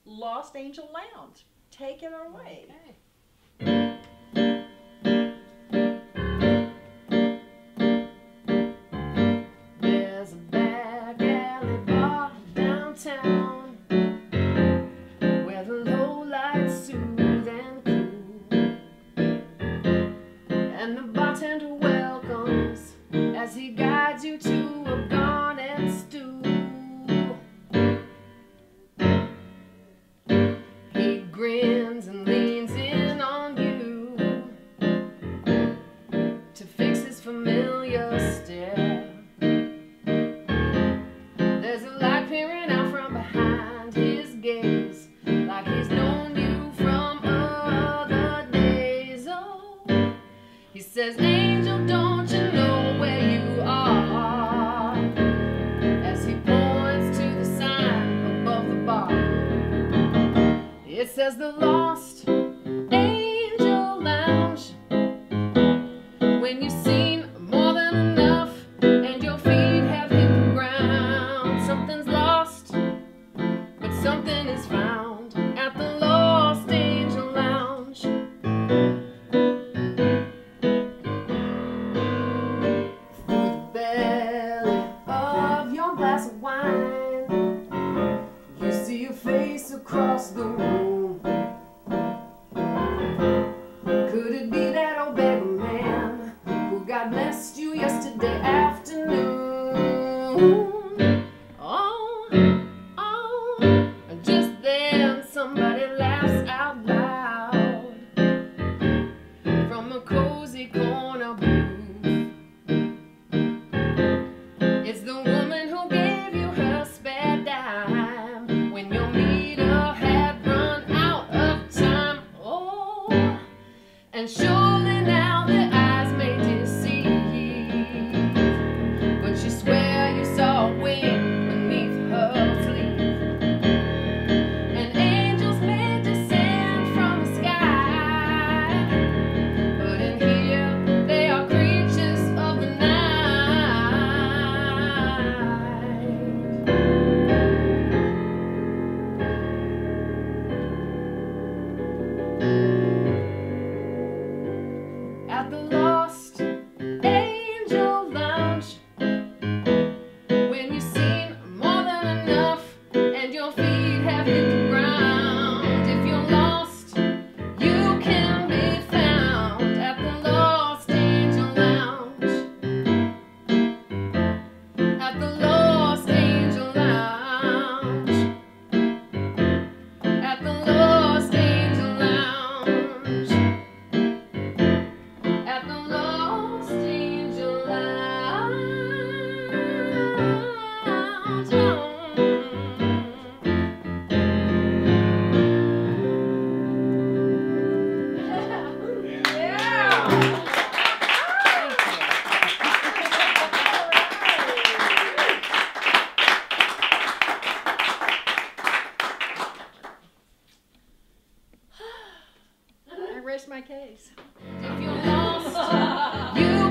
Lost Angel Lounge. Take it away. Okay. There's a back alley bar downtown where the low lights soothe and cool, and the bartender welcomes as he guides you to a garnet stool. He grins and leans in on you to fix his familiar stare. There's a light peering out from behind his gaze, like he's known you from other days. Oh, he says, "Angel, don't you know where you are?" As he points to the sign above the bar. It says the Lost Angel Lounge. When you've seen more than enough and your feet have hit the ground, something's lost, but something is found at the Lost Angel Lounge. Through the belly of your glass of wine, you see a face across the room. Could it be that old beggar man who God blessed you yesterday afternoon? Oh, oh, just then somebody laughs out loud from a cozy corner booth. It's the woman who gave you her spare dime when your meter had run out of time. Oh, and surely now their eyes may deceive, but you swear you saw a wing beneath her sleeve. And angels may descend from the sky, but in here they are creatures of the night. At the Lost Angel Lounge, when you've seen more than enough and your feet have hit the ground, if you're lost, you can be found at the Lost Angel Lounge. At the Lost Angel Lounge. At the Lost Angel Lounge. At the Lost Angel Lounge. I rest my case. If you're lost, you